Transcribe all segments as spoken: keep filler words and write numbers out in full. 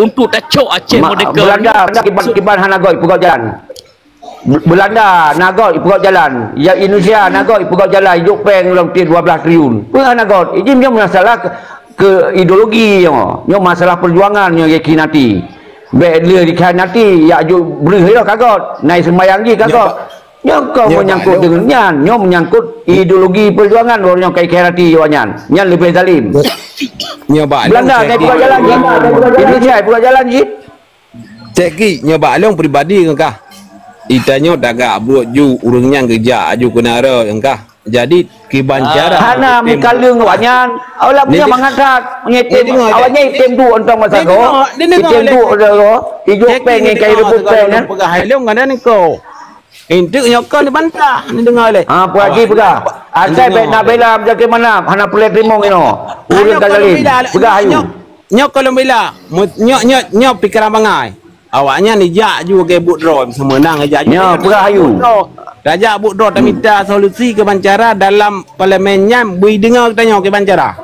untuk tacok Aceh Ma, merdeka. Belanda kiban kiban hanagoi pegawai jalan. Belanda nagot ipugau jalan, ya Indonesia nagot ipugau jalan, hidup peng dalam dua belas triliun. Pun nagot, ini dia masalah ke, ke ideologi yo, yo masalah perjuangan yo yakin nanti. Belia dikhianati, ya ju beri yo kagot, naik sembayang ji kagot. Yo kau menyangkut dengan nyan, yo menyangkut ideologi perjuangan orang yang kai khianati yo nyan. Nyan lebih zalim. Nyoba Belanda naik pugau jalan, Indonesia pugau jalan ji. Ceki nyoba long pribadi engkah. Itanya daga buat ju urangnya kerja aju kenara engkah. Jadi kibancara hana mikalung awanyan awak punya mangangkat nyetem awaknya item tu ontong masa go item tu ro ijo peng kai rebut peng kan pegah halong kan ni ko intik nyokon di bantah ni dengar le ha pergi pegah asai baik nak bela jaga mana hana pelai trimong ino urang kazalim pegah ayu nyok kalau bela nyok nyok nyok pikiran bangai awaknya ni jak juga ke budro semenang aja nya pegah ayu Raja budro tak minta solusi kebancara dalam parlimennya bui dengar tanya kebancara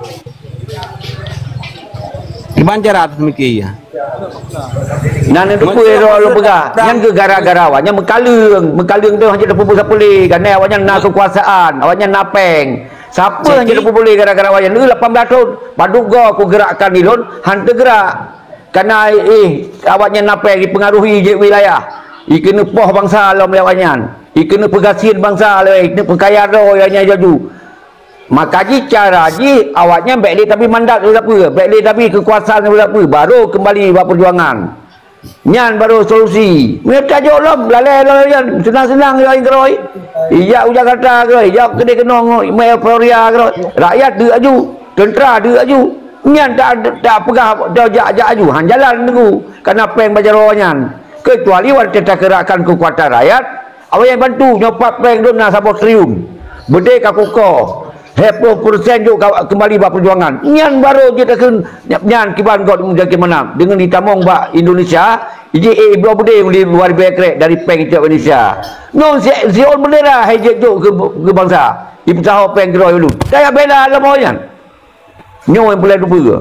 kebancara semiki ya nan itu pun ero pegah yang ke gara-gara awaknya mekalung mekalung tu hanya dapat pusat boleh kan awaknya nak kekuasaan awaknya napeng siapa yang dapat boleh gara-gara awaknya ni lapan belas tahun paduk go aku gerakkan dilon hantu gerak karena eh awaknya napeng dipengaruhi je wilayah ikena poh bangsa alam lewatnya ikena pegasian bangsa le ikena pekayaan ro yang jaju maka ji cara ji awaknya baik tapi mandat sudah apa baik tapi kekuasaan sudah apa baru kembali buat perjuangan nyan baru solusi mereka jolom lalai yang senang-senang yang geroi iya ujar kata geroi iya kedai kenong mai Floria geroi rakyat dia aju tentera dia aju nyan tak tak pegah dah jak-jak aju han jalan tunggu karena peng bajaro nyan kecuali wanita gerakan kekuatan rakyat awak yang bantu nyopat peng dun nak sabot triun berdeka kokoh sepuluh persen juga kembali buat perjuangan nyan baru kita kan nyan kiban god menjadi mana dengan ditamong bak Indonesia iji eh bro bude di luar bekrek dari peng itu Indonesia non si si on bendera hejek jo ke, ke bangsa ibu tahu peng geroi dulu saya bela alam oyan nyo yang boleh duga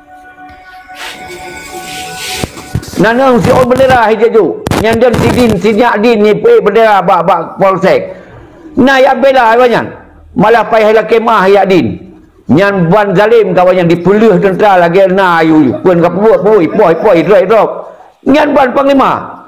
nanang si on bendera hejek jo yang dan sidin sinyak din ni pe bendera bak bak polsek nah ya bela awanyan malah payah lah kemah ya din nyan ban zalim kawan yang dipuluh tentera lagi na ayu pun ka buat pui poi poi drai drop nyan ban panglima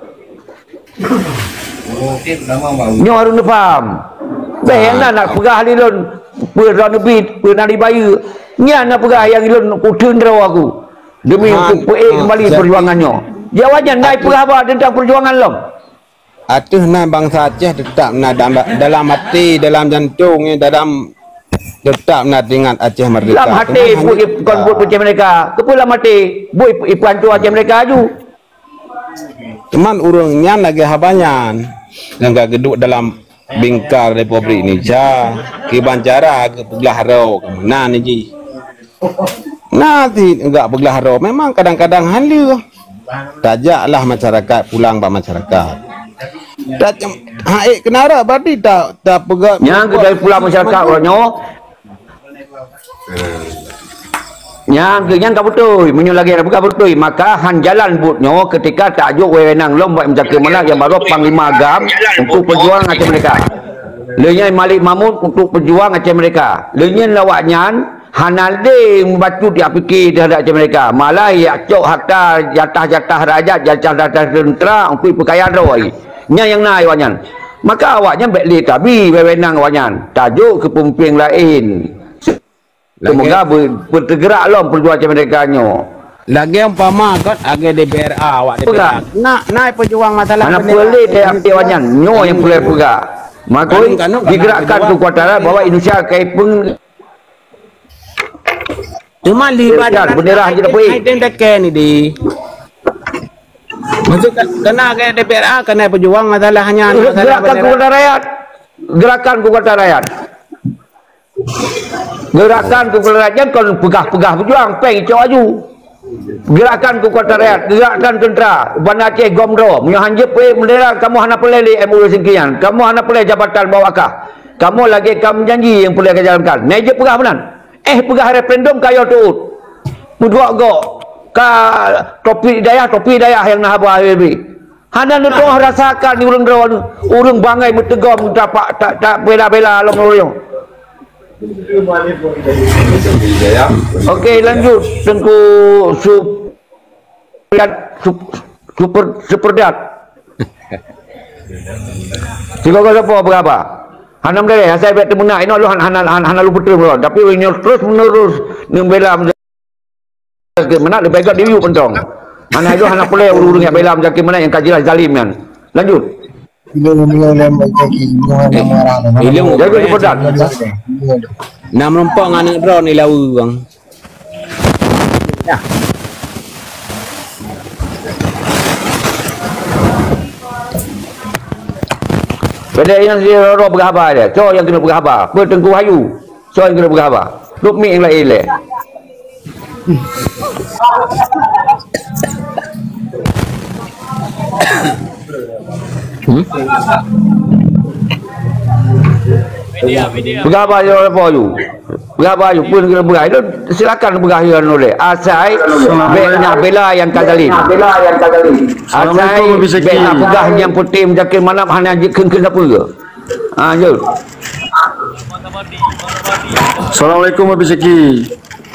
nyo harus faham behena nak pegah lilon pura nebit pura di bayu nyan nak pegah yang lilon putun draw aku demi untuk pe kembali perjuangannya jawabnya naik pegah apa tentang perjuangan lom atuh na bangsa Aceh tetap na dalam hati dalam jantung dalam tetap na dengan Aceh merdeka dalam hati bukan buat macam mereka kepulang mati buat ipuan tu Aceh mereka aju teman urungnya lagi habanyan yang gak geduk dalam bingkar Republik Indonesia kibancara ke Peglaharo ke mana ni ji nanti enggak Peglaharo memang kadang-kadang halu tajaklah masyarakat pulang pak masyarakat tak haik kenara berarti tak tak pegat yang ke dari pulang masyarakat orangnya yang ke yang kau betul menyo lagi ada bukan betul maka han jalan butnya ketika tak juk wewenang lom buat menjaga mana yang baru panglima agam untuk perjuang Aceh mereka lenya Malik Mahmud untuk perjuang Aceh mereka lenya lawaknya hanalde membantu dia fikir terhadap Aceh mereka malah ya cok harta jatah-jatah rakyat jatah-jatah tentera untuk perkayaan roi nya yang naik wanyan maka awaknya baik tapi wewenang wanyan tajuk ke pemimpin lain semoga ber, bertergerak lom perjuangan Aceh mereka nyo lagi umpama kan ag D P R A awak D P R A nak naik perjuang masalah mana boleh dia ambil wanyan nyo yang boleh pegang maka digerakkan kekuatan bahawa Indonesia kai peng cuma libat bendera je dapat naik dekat ni di maksud kena ke D P R A kena perjuang masalah hanya gerakan kekuatan rakyat gerakan kekuatan rakyat gerakan kekuatan rakyat kalau pegah-pegah berjuang peng cok aju gerakan kekuatan rakyat gerakan tentera Bandar Aceh Gomro punya hanjep pe bendera kamu hana pelai M U singkian kamu hana pelai jabatan bawakah kamu lagi kamu janji yang pelai jalankan naik je pegah benan eh pegah referendum kayo tu pudua go ka topi daya topi daya yang nah abah lebih hana nu tong rasakan urang drawan urang bangai bertegom dapat tak tak bela-bela long loyong. Okey, lanjut tengku super super super dat. Tiga kali apa berapa? Hanam dari saya bet temunak ini lu han han han lu betul belum. Tapi ini terus menerus membela ke mana lebih baik dia pentong. Hana itu hana boleh urung yang bela menjadi mana yang kajilah zalim kan. Lanjut. Ilmu mengalam bagi orang. Ilmu jaga super dat. Nam rompong anak drone ni lawu bang. Ya. Benda yang dia roh berkhabar dia. So yang kena berkhabar. Bertengku hayu. So yang kena berkhabar. Luk mi yang lain le. Hmm? Media, media. Berkhabar je apa you? Berkhabar you pun kena berai. Silakan berkhabar oleh. Asai beknya bela yang kazalim. Bela yang kazalim. Asai beknya pegah yang putih menjakir mana hanya kengkeng apa ke? Ah, jauh. Assalamualaikum Habib Zaki.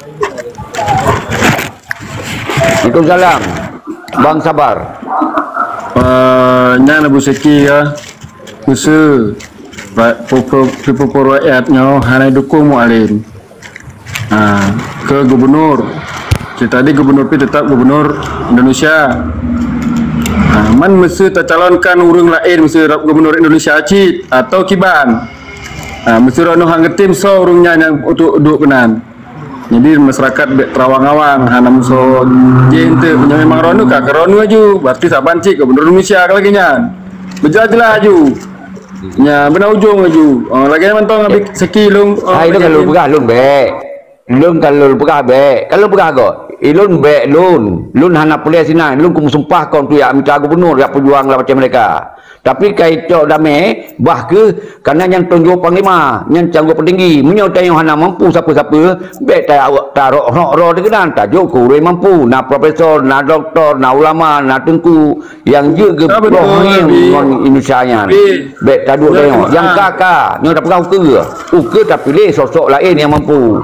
Waalaikumsalam. Bang Sabar. Uh, Nyan Abu Zaki ya. Usul Pupur rakyatnya hanya dukung mu'alim uh, ke gubernur. Jadi tadi gubernur pi tetap gubernur Indonesia. Uh, man mesti tercalonkan urung lain mesti gubernur Indonesia Acit atau Kiban. Uh, mesti rono hang tim so urungnya yang untuk duduk penan. Jadi masyarakat terawang-awang hana musuh jente punya memang rono kah rono aju berarti tak banci gubernur Indonesia lagi nya. Berjelas aju. Ya benar ujung aju. Oh, lagi mantong Habib Zaki long. Ah itu kalau pegah lun be. Lun kalau pegah be. Kalau pegah go. Ilun be lun. Lun hana boleh sina. Lun kum sumpah kau tu ya minta gubernur ya pejuang lah macam mereka. Tapi kaito damai bah ke karena yang tunjuk panglima, yang canggup pentinggi, munyo tayong hana mampu siapa-siapa, be ta tarok ro dekenan tajuk ku mampu, na profesor, na doktor, na ulama, na tengku yang juga rohim Indonesia nya. Be taduk tayong yang kakak, nyo dah pegang ke. Uke tak pilih sosok lain yang mampu.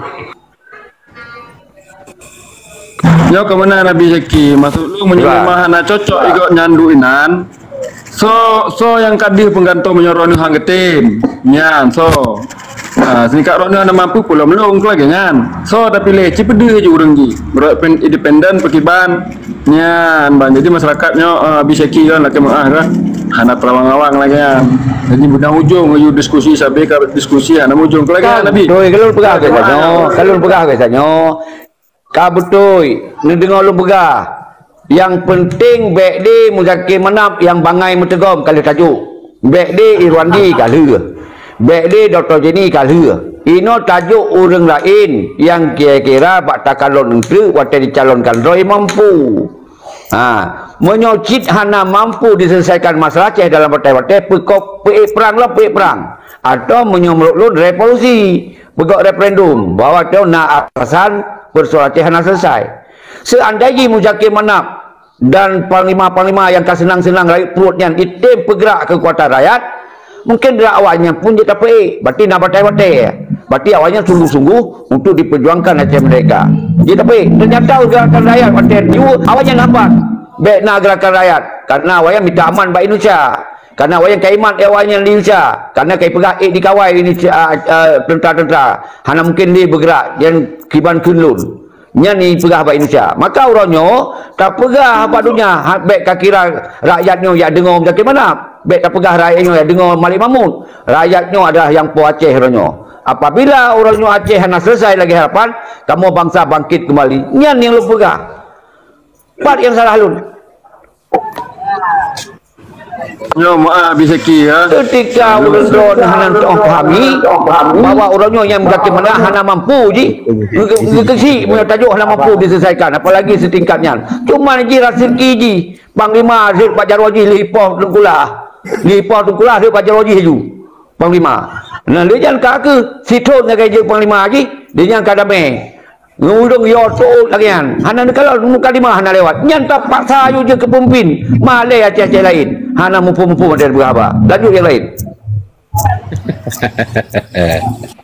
Yo ke mana Nabi Zaki? Maksud lu menyembah hana cocok ikut nyandu inan. So so yang kadih penggantung menyoroni hang getim. Nyan so. Ah singkat rono ana mampu pula melong lagi nyan. So tapi le cipede je urang ji. Berat independen pekiban. Nyan bang jadi masyarakatnya uh, bisa kira lah kemah ah hana terawang-awang lagi nyan. Jadi budang ujung ayu diskusi sampai ke diskusi ana ujung lagi Nabi. Doi kalau pegah ke sanyo. Kalau pegah ke sanyo. Ka betul, ni dengar lu pegah. Yang penting baik di Muzakir Manap yang bangai metegom kalau tajuk. Baik di Irwandi kalau. Baik di Doktor Jenny kalau. Ino tajuk orang lain yang kira-kira bakal calon negeri waktu dicalonkan roy mampu. Ha, menyocit hana mampu diselesaikan masalah ceh dalam partai-partai pekop pe perang lah pe perang atau menyomrok revolusi, begok referendum bahwa tu nak alasan persoalan hana selesai. Seandainya Muzakir Manap dan panglima-panglima yang senang-senang rakyat perutnya itim bergerak kekuatan rakyat, mungkin dari awalnya pun dia tak baik. Berarti nak partai-partai. Berarti awalnya sungguh-sungguh untuk diperjuangkan hati mereka. Dia tak baik. Ternyata gerakan rakyat partai itu awalnya nampak baik nak gerakan rakyat karena awalnya minta aman bagi Indonesia. Karena awalnya kaimat awalnya di Indonesia. Karena kai pegah eh dikawal ini tentara-tentara. Hanya mungkin dia bergerak yang kiban kunlun. Nya ni pegah bagi Indonesia. Maka orangnya tak pegah apa dunia. Baik kira rakyatnya yang dengar macam mana? Baik tak pegah rakyatnya yang dengar Malik Mahmud. Rakyatnya adalah yang po Aceh orangnya. Apabila orangnya Aceh hanya selesai lagi harapan, kamu bangsa bangkit kembali. Nya yang lu pegah. Part yang salah lun. Yo maaf bisa ki ya. Ketika orang drone hana orang pahami bahwa orangnya yang bagaimana hana mampu ji. Kesi punya tajuk hana mampu diselesaikan apalagi setingkatnya. Cuma ji rasiki ji. Panglima Zul Pak Jarwaji lipoh tengkulah. Lipoh tengkulah Zul Pak Jarwaji haju. Panglima. Nah dia jangan kaki situn dengan je panglima ji. Dia jangan kadame. Ngudung yo tu lagian. Hana kalau muka lima hana lewat. Nyan tak paksa ayu je ke pemimpin. Malai aceh-aceh lain. Hana mupu-mupu dari berapa. Lanjut yang lain.